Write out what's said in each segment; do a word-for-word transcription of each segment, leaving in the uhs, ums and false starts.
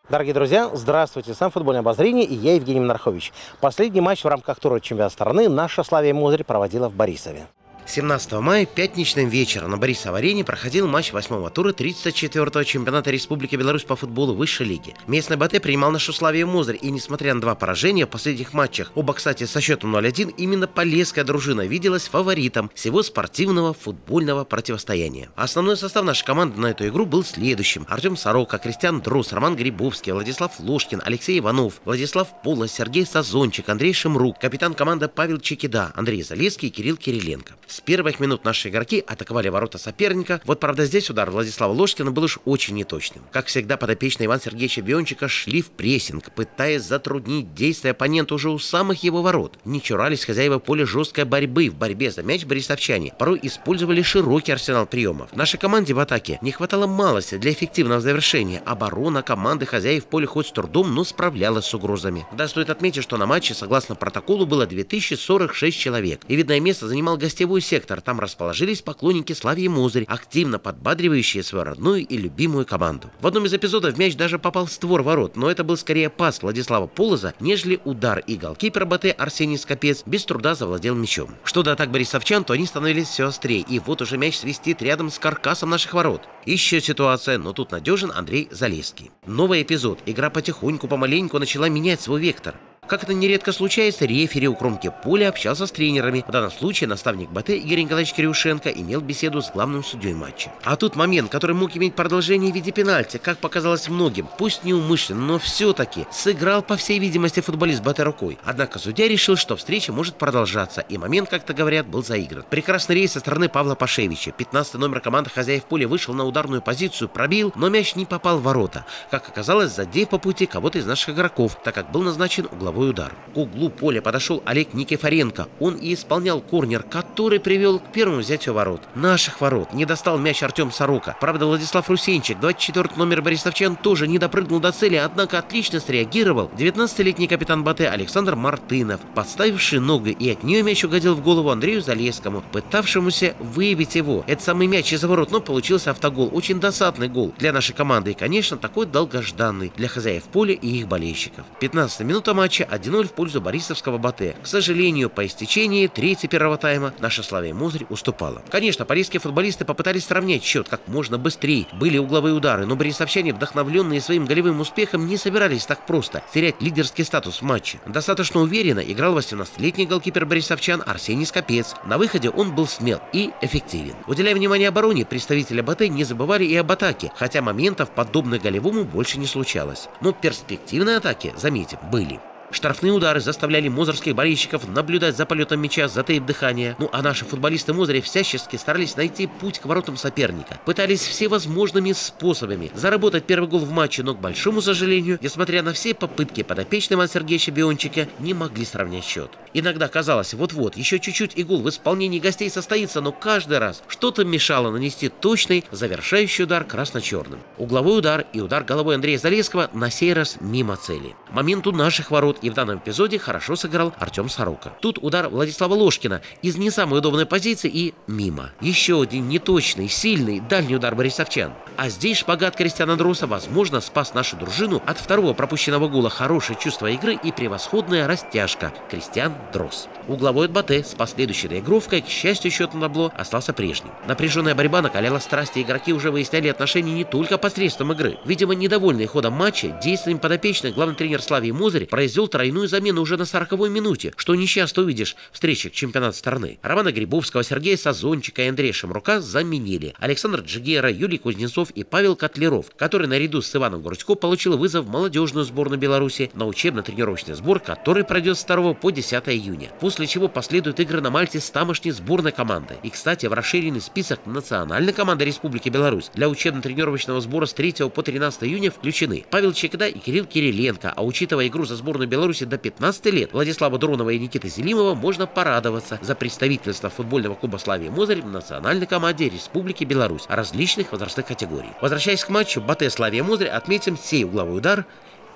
Дорогие друзья, здравствуйте, сам футбольное обозрение и я, Евгений Монархович. Последний матч в рамках тура чемпионата страны наша Славия Мозырь проводила в Борисове. семнадцатого мая пятничным вечером на Борисов-арене проходил матч восьмого тура тридцать четвёртого чемпионата Республики Беларусь по футболу высшей лиги. Местный БТ принимал нашу Славию Мозырь, и несмотря на два поражения в последних матчах, оба, кстати, со счетом ноль один, именно полесская дружина виделась фаворитом всего спортивного футбольного противостояния. Основной состав нашей команды на эту игру был следующим: Артем Сорока, Кристиан Дрос, Роман Грибовский, Владислав Ложкин, Алексей Иванов, Владислав Полос, Сергей Сазончик, Андрей Шемрук, капитан команды Павел Чекида, Андрей Залеский и Кирилл Кириленко. С первых минут наши игроки атаковали ворота соперника. Вот, правда, здесь удар Владислава Ложкина был уж очень неточным. Как всегда, подопечные Ивана Сергеевича Биончика шли в прессинг, пытаясь затруднить действия оппонента уже у самых его ворот. Не чурались хозяева поля жесткой борьбы. В борьбе за мяч борисовчане порой использовали широкий арсенал приемов. Нашей команде в атаке не хватало малости для эффективного завершения. Оборона команды хозяев поля хоть с трудом, но справлялась с угрозами. Да, стоит отметить, что на матче, согласно протоколу, было две тысячи сорок шесть человек. И видное место занимал гостевой сектор. Там расположились поклонники Славии Мозырь, активно подбадривающие свою родную и любимую команду. В одном из эпизодов мяч даже попал в створ ворот, но это был скорее пас Владислава Полоза, нежели удар, и голкипер БТ Арсений Скопец без труда завладел мячом. Что до атак борисовчан, то они становились все острее, и вот уже мяч свистит рядом с каркасом наших ворот. Еще ситуация, но тут надежен Андрей Залеский. Новый эпизод. Игра потихоньку, помаленьку начала менять свой вектор. Как это нередко случается, рефери у кромки поля общался с тренерами. В данном случае наставник БТ Игорь Николаевич Кирюшенко имел беседу с главным судьей матча. А тут момент, который мог иметь продолжение в виде пенальти, как показалось многим, пусть неумышленно, но все-таки сыграл, по всей видимости, футболист БТ рукой. Однако судья решил, что встреча может продолжаться, и момент, как-то говорят, был заигран. Прекрасный рейс со стороны Павла Пашевича. пятнадцатый номер команды хозяев поля вышел на ударную позицию, пробил, но мяч не попал в ворота. Как оказалось, задев по пути кого-то из наших игроков, так как был назначен угловой удар. К углу поля подошел Олег Никифоренко. Он и исполнял корнер, который привел к первому взятию ворот. Наших ворот. Не достал мяч Артем Сорока. Правда, Владислав Русенчик, двадцать четвёртый номер борисовчан, тоже не допрыгнул до цели, однако отлично среагировал девятнадцатилетний капитан БТ Александр Мартынов, подставивший ногу, и от нее мяч угодил в голову Андрею Залескому, пытавшемуся выбить его. Это самый мяч из ворот, но получился автогол. Очень досадный гол для нашей команды и, конечно, такой долгожданный для хозяев поля и их болельщиков. пятнадцатая минута матча, один ноль в пользу борисовского БТ. К сожалению, по истечении трети первого тайма наша Славия Мозырь уступала. Конечно, полесские футболисты попытались сравнять счет как можно быстрее. Были угловые удары, но борисовчане, вдохновленные своим голевым успехом, не собирались так просто терять лидерский статус в матче. Достаточно уверенно играл восемнадцатилетний голкипер борисовчан Арсений Скопец. На выходе он был смел и эффективен. Уделяя внимание обороне, представители БТ не забывали и об атаке, хотя моментов, подобных голевому, больше не случалось. Но перспективные атаки, заметим, были. Штрафные удары заставляли мозырских болельщиков наблюдать за полетом мяча, затаив дыхание. Ну а наши футболисты Мозыря всячески старались найти путь к воротам соперника. Пытались всевозможными способами заработать первый гол в матче, но, к большому сожалению, несмотря на все попытки подопечного Ивана Сергеевича Биончика, не могли сравнять счет. Иногда казалось, вот-вот, еще чуть-чуть и гол в исполнении гостей состоится, но каждый раз что-то мешало нанести точный завершающий удар красно-черным. Угловой удар и удар головой Андрея Залеского на сей раз мимо цели. Момент у наших ворот, и в данном эпизоде хорошо сыграл Артем Сорока. Тут удар Владислава Ложкина из не самой удобной позиции и мимо. Еще один неточный, сильный, дальний удар борисовчан. А здесь шпагат Кристиана Дроса, возможно, спас нашу дружину от второго пропущенного гола. Хорошее чувство игры и превосходная растяжка. Кристиан Дрос. Угловой от БТ с последующей доигровкой, к счастью, счет на табло остался прежним. Напряженная борьба накаляла страсти, игроки уже выясняли отношения не только посредством игры. Видимо, недовольные ходом матча, действиями подопечных, главный тренер Славии Мозырь произвел тройную замену уже на сороковой минуте, что нечасто увидишь в встречах чемпионата страны. Романа Грибовского, Сергея Сазончика и Андрея Шемрука заменили Александр Джигера, Юрий Кузнецов и Павел Котлеров, который наряду с Иваном Грудько получил вызов в молодежную сборную Беларуси на учебно-тренировочный сбор, который пройдет с второго по десятое июня. После чего последуют игры на Мальте с тамошней сборной командой. И, кстати, в расширенный список национальной команды Республики Беларусь для учебно-тренировочного сбора с третьего по тринадцатое июня включены Павел Чекида и Кирилл Кириленко, а учитывая игру за сборную Беларуси до пятнадцати лет, Владислава Дронова и Никиты Зелимова, можно порадоваться за представительство футбольного клуба Славия Мозырь в национальной команде Республики Беларусь различных возрастных категорий. Возвращаясь к матчу БТ Славия Мозырь, отметим сей угловой удар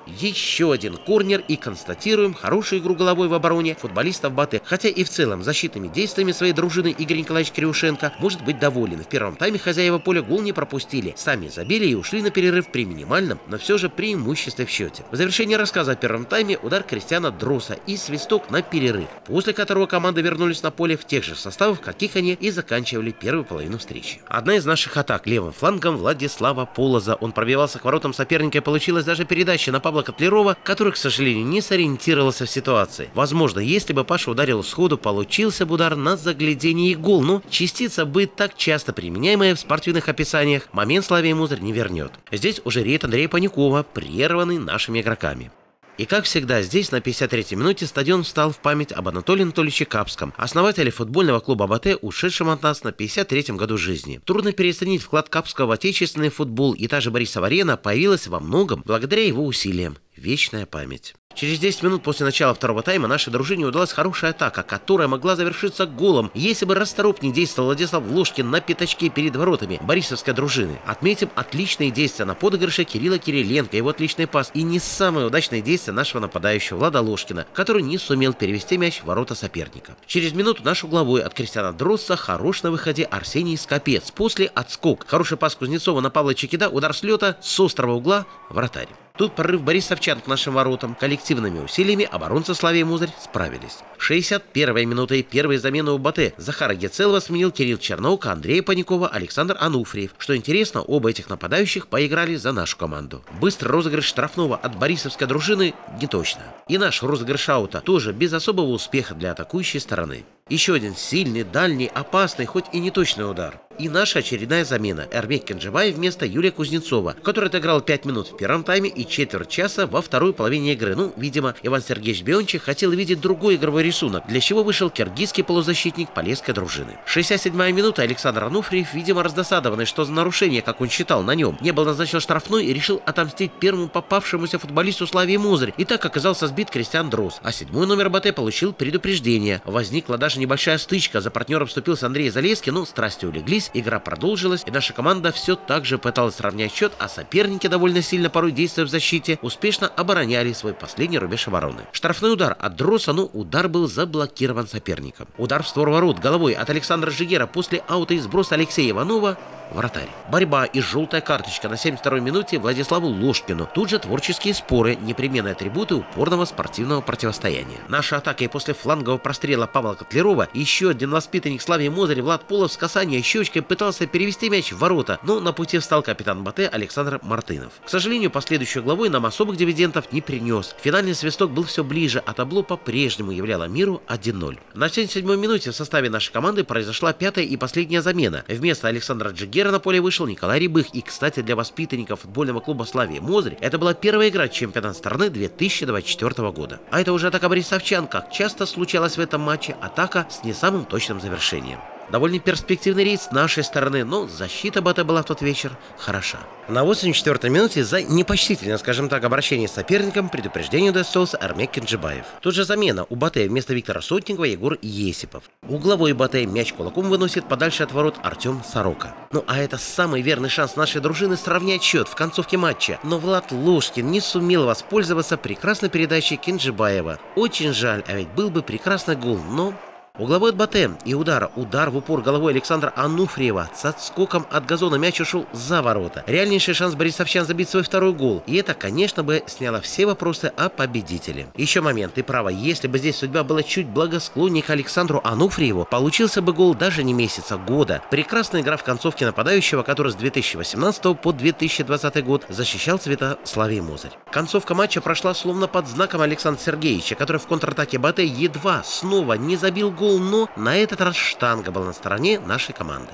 Еще один корнер и констатируем хорошую игру головой в обороне футболистов Батэ. Хотя и в целом защитными действиями своей дружины Игорь Николаевич Кривошенко может быть доволен. В первом тайме хозяева поля гол не пропустили. Сами забили и ушли на перерыв при минимальном, но все же преимуществе в счете. В завершении рассказа о первом тайме удар Кристиана Дроса и свисток на перерыв, после которого команды вернулись на поле в тех же составах, в каких они и заканчивали первую половину встречи. Одна из наших атак левым флангом Владислава Полоза. Он пробивался к воротам соперника и получилась даже передача на Павла Котлярова, который, к сожалению, не сориентировался в ситуации. Возможно, если бы Паша ударил сходу, получился бы удар на заглядение и гол, но частица бы, так часто применяемая в спортивных описаниях, момент Славия Мозырь не вернет. Здесь уже рейд Андрея Панюкова, прерванный нашими игроками. И как всегда, здесь на пятьдесят третьей минуте стадион встал в память об Анатолии Анатольевиче Капском, основателе футбольного клуба Батэ, ушедшем от нас на пятьдесят третьем году жизни. Трудно переоценить вклад Капского в отечественный футбол, и та же Борисова-арена появилась во многом благодаря его усилиям. Вечная память. Через десять минут после начала второго тайма нашей дружине удалась хорошая атака, которая могла завершиться голом, если бы расторопнее действовал Владислав Ложкин на пятачке перед воротами борисовской дружины. Отметим отличные действия на подыгрыше Кирилла Кириленко, его отличный пас и не самые удачные действия нашего нападающего Влада Ложкина, который не сумел перевести мяч в ворота соперника. Через минуту наш угловой от Кристиана Дросса хорош на выходе Арсений Скопец. После отскок. Хороший пас Кузнецова на Павла Чекида, удар с лета с острого угла, вратарь. Тут прорыв борисовчан к нашим воротам. Коллективными усилиями оборонцы Славии Мозырь справились. шестьдесят первая минута и первые замены у Батэ. Захара Гецелова сменил Кирилл Черноук, Андрея Панюкова, Александр Ануфриев. Что интересно, оба этих нападающих поиграли за нашу команду. Быстрый розыгрыш штрафного от борисовской дружины не точно. И наш розыгрыш аута тоже без особого успеха для атакующей стороны. Еще один сильный, дальний, опасный, хоть и неточный удар. И наша очередная замена. Эрмек Кенджибаев вместо Юрия Кузнецова, который отыграл пять минут в первом тайме и четверть часа во второй половине игры. Ну, видимо, Иван Сергеевич Биончик хотел видеть другой игровой рисунок, для чего вышел киргизский полузащитник полесской дружины. шестьдесят седьмая минута. Александр Ануфриев, видимо, раздосадованный, что за нарушение, как он считал, на нем не был назначен штрафной, и решил отомстить первому попавшемуся футболисту Славии Мозырь. И так оказался сбит Кристиан Дрос. А седьмой номер Батэ получил предупреждение. Возникла даже небольшая стычка. За партнером вступился Андрей Залеский, но страсти улеглись, игра продолжилась, и наша команда все так же пыталась сравнять счет, а соперники, довольно сильно порой действуя в защите, успешно обороняли свой последний рубеж обороны. Штрафной удар от Дроса, но удар был заблокирован соперником. Удар в створ ворот головой от Александра Жигера после аута и сброса Алексея Иванова. Вратарь. Борьба и желтая карточка на семьдесят второй минуте Владиславу Ложкину. Тут же творческие споры, непременные атрибуты упорного спортивного противостояния. Наша атака и после флангового прострела Павла Котлярова еще один воспитанник Славии Мозырь Влад Полов с касания щечкой пытался перевести мяч в ворота, но на пути встал капитан Батэ Александр Мартынов. К сожалению, последующей главой нам особых дивидендов не принес. Финальный свисток был все ближе, а табло по-прежнему являло миру один ноль. На семьдесят седьмой минуте в составе нашей команды произошла пятая и последняя замена. Вместо Александра Джигера на поле вышел Николай Рябых, и, кстати, для воспитанников футбольного клуба Славия Мозырь это была первая игра чемпионата страны две тысячи двадцать четвёртого года. А это уже атака борисовчан, как часто случалось в этом матче, атака с не самым точным завершением. Довольно перспективный рейд с нашей стороны, но защита Батэ была в тот вечер хороша. На восемьдесят четвёртой минуте за непочтительное, скажем так, обращение с соперником предупреждению удостоился Эрмек Кенджибаев. Тут же замена. У Батэ вместо Виктора Сотникова Егор Есипов. Угловой Батэ мяч кулаком выносит подальше от ворот Артем Сорока. Ну а это самый верный шанс нашей дружины сравнять счет в концовке матча. Но Влад Ложкин не сумел воспользоваться прекрасной передачей Кенджибаева. Очень жаль, а ведь был бы прекрасный гол, но... Угловой от Батэ и удара. Удар в упор головой Александра Ануфриева. С отскоком от газона мяч ушел за ворота. Реальнейший шанс борисовчан забить свой второй гол. И это, конечно, бы сняло все вопросы о победителе. Еще момент. И право, если бы здесь судьба была чуть благосклоннее к Александру Ануфриеву, получился бы гол даже не месяца, года. Прекрасная игра в концовке нападающего, который с две тысячи восемнадцатого по две тысячи двадцатый год защищал цвета Славии Мозырь. Концовка матча прошла словно под знаком Александра Сергеевича, который в контратаке Батэ едва снова не забил гол, но на этот раз штанга была на стороне нашей команды.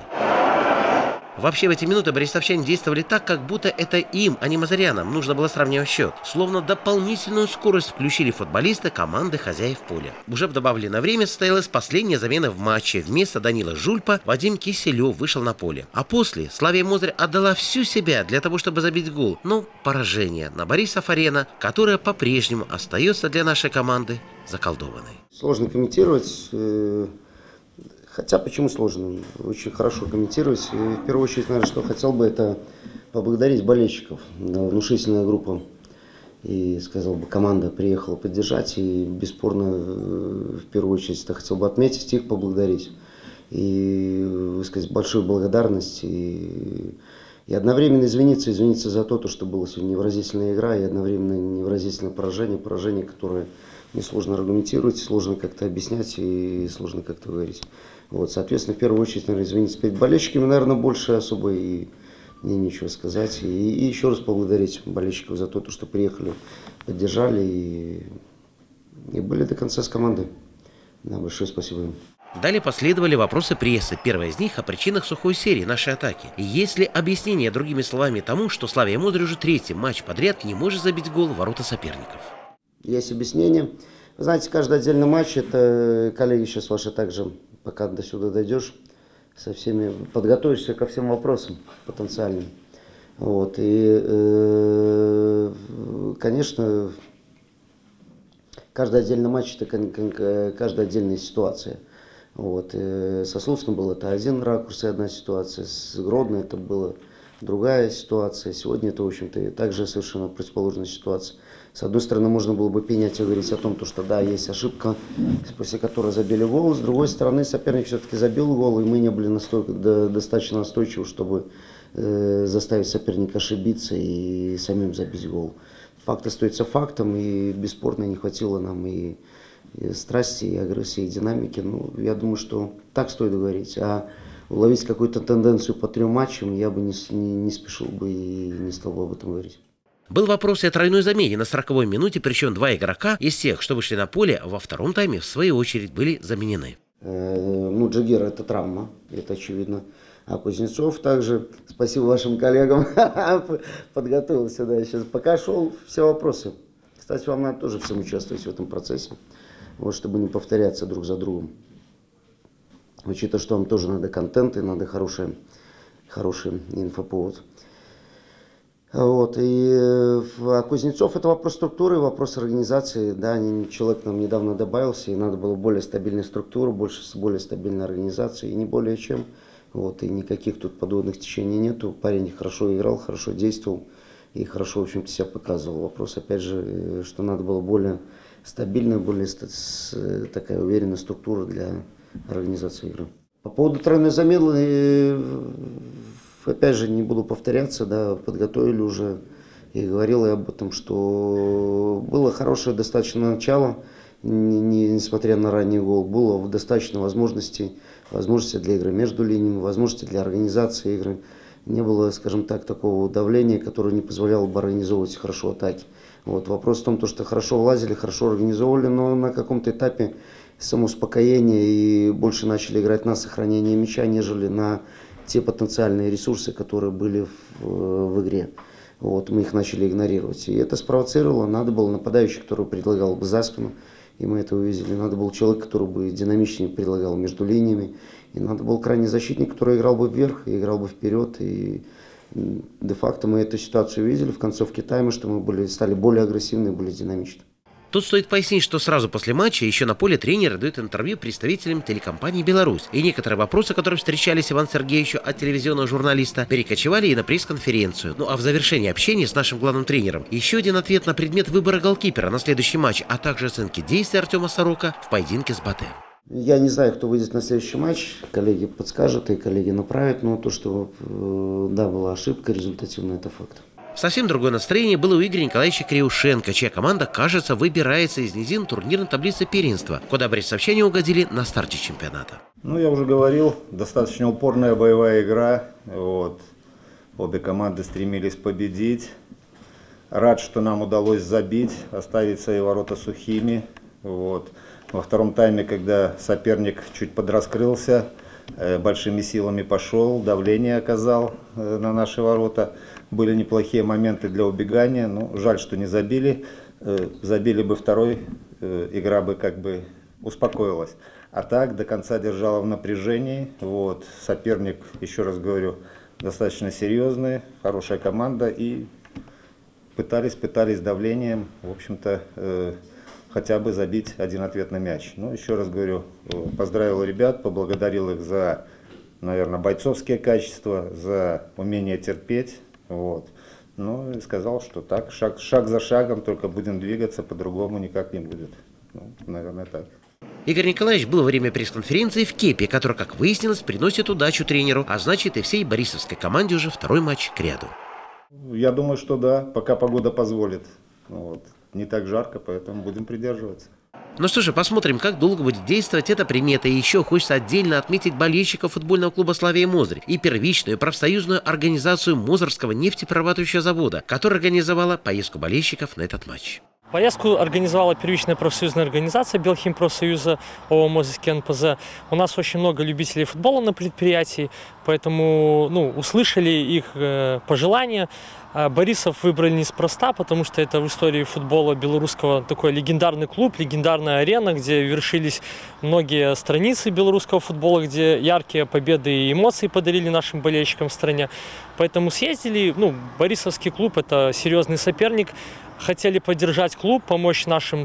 Вообще в эти минуты борисовчане действовали так, как будто это им, а не мозырянам, нужно было сравнивать счет. Словно дополнительную скорость включили футболисты команды хозяев поля. Уже в добавленное время состоялась последняя замена в матче. Вместо Данила Жульпа Вадим Киселев вышел на поле. А после Славия Мозырь отдала всю себя для того, чтобы забить гол. Но поражение на Борисов-арена, которая по-прежнему остается для нашей команды заколдованной. Сложно комментировать. Хотя почему сложно? Очень хорошо комментировать. И в первую очередь, наверное, что хотел бы, это поблагодарить болельщиков. Внушительная группа и, сказал бы, команда приехала поддержать. И, бесспорно, в первую очередь, я хотел бы отметить их, поблагодарить. И высказать большую благодарность. И, и одновременно извиниться, извиниться за то, что была сегодня невыразительная игра, и одновременно невыразительное поражение. Поражение, которое мне сложно аргументировать, сложно как-то объяснять и сложно как-то говорить. Вот, соответственно, в первую очередь, наверное, извиниться перед болельщиками, наверное, больше особо и мне нечего сказать. И, и еще раз поблагодарить болельщиков за то, что приехали, поддержали и, и были до конца с командой. Да, большое спасибо им. Далее последовали вопросы прессы. Первая из них о причинах сухой серии нашей атаки. И есть ли объяснение другими словами тому, что Славия Мозырь уже третий матч подряд не может забить гол в ворота соперников? Есть объяснение. Вы знаете, каждый отдельный матч, это, коллеги, сейчас ваши также, пока до сюда дойдешь, со всеми подготовишься ко всем вопросам потенциальным. Вот. И, э, конечно, каждый отдельный матч, это каждая отдельная ситуация. Вот. И со Слуцком был это один ракурс и одна ситуация, с Гродно это была другая ситуация. Сегодня это, в общем-то, также совершенно противоположная ситуация. С одной стороны, можно было бы пенять и говорить о том, что да, есть ошибка, после которой забили гол. С другой стороны, соперник все-таки забил гол, и мы не были настолько, да, достаточно настойчивы, чтобы э, заставить соперника ошибиться и самим забить гол. Факт остается фактом, и бесспорно не хватило нам и, и страсти, и агрессии, и динамики. Ну, я думаю, что так стоит говорить. А уловить какую-то тенденцию по трем матчам я бы не, не, не спешил бы и не стал бы об этом говорить. Был вопрос и о тройной замене на сороковой минуте, причем два игрока из тех, что вышли на поле, во втором тайме, в свою очередь, были заменены. Э, ну, Джагир — это травма, это очевидно. А Кузнецов также, спасибо вашим коллегам, подготовил сюда. Сейчас пока шел, все вопросы. Кстати, вам надо тоже всем участвовать в этом процессе, вот, чтобы не повторяться друг за другом. Учитывая, что вам тоже надо контент и надо хороший, хороший инфоповод. Вот, и а Кузнецов — это вопрос структуры, вопрос организации. Да, человек нам недавно добавился, и надо было более стабильной структуры, больше, более стабильной организации, и не более чем. Вот, и никаких тут подводных течений нету. Парень хорошо играл, хорошо действовал и хорошо, в общем-то, себя показывал. Вопрос, опять же, что надо было более стабильная, более такая уверенная структура для организации игры. По поводу тройной замены, опять же, не буду повторяться, да, подготовили уже и говорил я об этом, что было хорошее достаточно начало, не, не, несмотря на ранний гол, было достаточно возможностей, возможности для игры между линиями, возможности для организации игры. Не было, скажем так, такого давления, которое не позволяло бы организовывать хорошо атаки. Вот. Вопрос в том, что хорошо влазили, хорошо организовывали, но на каком-то этапе самоуспокоение и больше начали играть на сохранение мяча, нежели на те потенциальные ресурсы, которые были в, в игре. Вот, мы их начали игнорировать. И это спровоцировало. Надо было нападающий, который предлагал бы за спину, и мы это увидели. Надо был человек, который бы динамичнее предлагал между линиями. И надо был крайний защитник, который играл бы вверх и играл бы вперед. И де-факто мы эту ситуацию увидели в концовке тайма, что мы были, стали более агрессивны и более динамичны. Тут стоит пояснить, что сразу после матча еще на поле тренер дает интервью представителям телекомпании «Беларусь». И некоторые вопросы, которые встречались Ивану Сергеевичу от телевизионного журналиста, перекочевали и на пресс-конференцию. Ну а в завершении общения с нашим главным тренером еще один ответ на предмет выбора голкипера на следующий матч, а также оценки действий Артема Сорока в поединке с Батэ. Я не знаю, кто выйдет на следующий матч, коллеги подскажут и коллеги направят, но то, что да, была ошибка результативная, это факт. Совсем другое настроение было у Игоря Николаевича Криушенко, чья команда, кажется, выбирается из низин турнирной таблицы первенства, куда брестовчане угодили на старте чемпионата. Ну, я уже говорил, достаточно упорная боевая игра. Вот. Обе команды стремились победить. Рад, что нам удалось забить, оставить свои ворота сухими. Вот. Во втором тайме, когда соперник чуть подраскрылся, большими силами пошел, давление оказал на наши ворота. Были неплохие моменты для убегания, но жаль, что не забили. Забили бы второй, игра бы как бы успокоилась. А так до конца держала в напряжении. Вот. Соперник, еще раз говорю, достаточно серьезный, хорошая команда. И пытались, пытались давлением, в общем-то, хотя бы забить один ответный мяч. Но еще раз говорю, поздравил ребят, поблагодарил их за, наверное, бойцовские качества, за умение терпеть. Вот. Ну и сказал, что так, шаг, шаг за шагом, только будем двигаться, по-другому никак не будет. Ну, наверное, так. Игорь Николаевич был во время пресс-конференции в кепе, которая, как выяснилось, приносит удачу тренеру, а значит и всей борисовской команде уже второй матч к ряду. Я думаю, что да, пока погода позволит. Вот. Не так жарко, поэтому будем придерживаться. Ну что же, посмотрим, как долго будет действовать эта примета. И еще хочется отдельно отметить болельщиков футбольного клуба «Славия Мозырь» и первичную профсоюзную организацию Мозырского нефтеперерабатывающего завода, которая организовала поездку болельщиков на этот матч. Поездку организовала первичная профсоюзная организация Белхимпрофсоюза ООО «Мозырский эн пэ зэ». У нас очень много любителей футбола на предприятии, поэтому ну, услышали их э, пожелания. Борисов выбрали неспроста, потому что это в истории футбола белорусского такой легендарный клуб, легендарная арена, где вершились многие страницы белорусского футбола, где яркие победы и эмоции подарили нашим болельщикам в стране. Поэтому съездили. Ну, борисовский клуб – это серьезный соперник. Хотели поддержать клуб, помочь нашим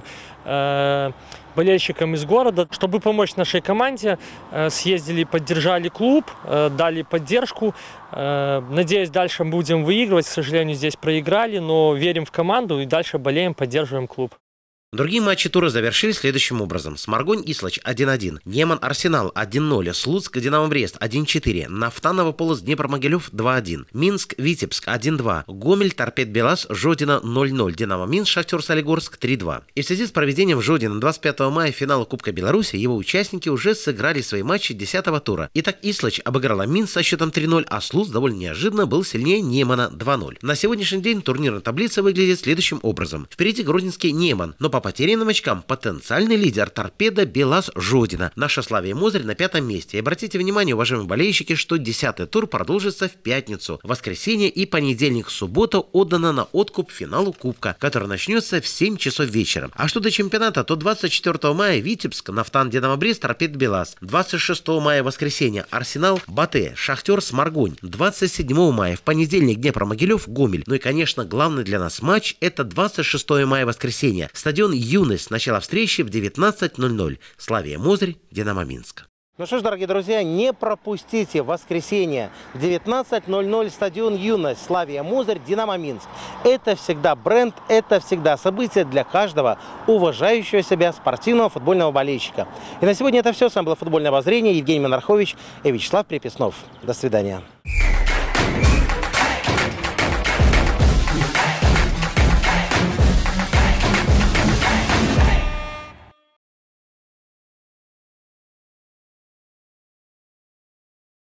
э, болельщикам из города. Чтобы помочь нашей команде, э, съездили, поддержали клуб, э, дали поддержку. Э, надеюсь, дальше будем выигрывать. К сожалению, здесь проиграли, но верим в команду и дальше болеем, поддерживаем клуб. Другие матчи тура завершились следующим образом. Сморгонь-Ислач один один, Неман-Арсенал один ноль, Слуцк-Динамо-Брест один четыре, Нафтаново-Полоц Днепр-Могилев два один, Минск-Витебск один два, Гомель-Торпед-Белас Жодина ноль ноль, Динамо-Минск Шахтер-Солигорск три два. И в связи с проведением в Жодино двадцать пятого мая финала Кубка Беларуси его участники уже сыграли свои матчи десятого тура. Итак, Ислач обыграла Минск со счетом три ноль, а Слуцк довольно неожиданно был сильнее Немана два ноль. На сегодняшний день турнирная таблица выглядит следующим образом. Впереди гродненский Неман, но по потерянным очкам потенциальный лидер Торпеда Белас Жодина. Наша Славия Мозырь на пятом месте. И обратите внимание, уважаемые болельщики, что десятый тур продолжится в пятницу. В воскресенье и понедельник, суббота отдана на откуп финалу Кубка, который начнется в семь часов вечера. А что до чемпионата, то двадцать четвёртого мая Витебск, Нафтан Динамо-Брест, Торпед Белас. двадцать шестого мая воскресенье Арсенал Батэ, Шахтер Сморгонь. двадцать седьмого мая в понедельник Днепр-Могилев Гомель. Ну и, конечно, главный для нас матч это двадцать шестого мая воскресенье. Стадион Юность. Начало встречи в девятнадцать ноль ноль. Славия Мозырь, Динамо Минск. Ну что ж, дорогие друзья, не пропустите воскресенье девятнадцать ноль ноль, стадион Юность, Славия Мозырь, Динамо Минск. Это всегда бренд, это всегда событие для каждого уважающего себя спортивного футбольного болельщика. И на сегодня это все. С вами было футбольное обозрение. Евгений Монархович и Вячеслав Приписнов. До свидания.